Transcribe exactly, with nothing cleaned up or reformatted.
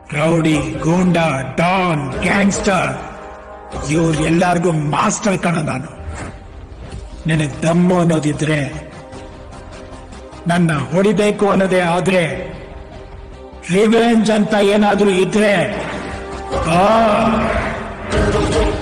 Rowdy goonda Don gangster ಇವ್ರು ಎಲ್ಲಾರ್ಗೂ master ಕಣ ನಾನು. ನಿನಗೆ ದಮ್ಮು ಅನ್ನೋದಿದ್ರೆ, ನನ್ನ ಹೊಡಿಬೇಕು ಅನ್ನೋದೇ ಆದ್ರೆ, ರಿವೆಂಜ್ ಅಂತ ಏನಾದ್ರೂ ಇದ್ರೆ ಆ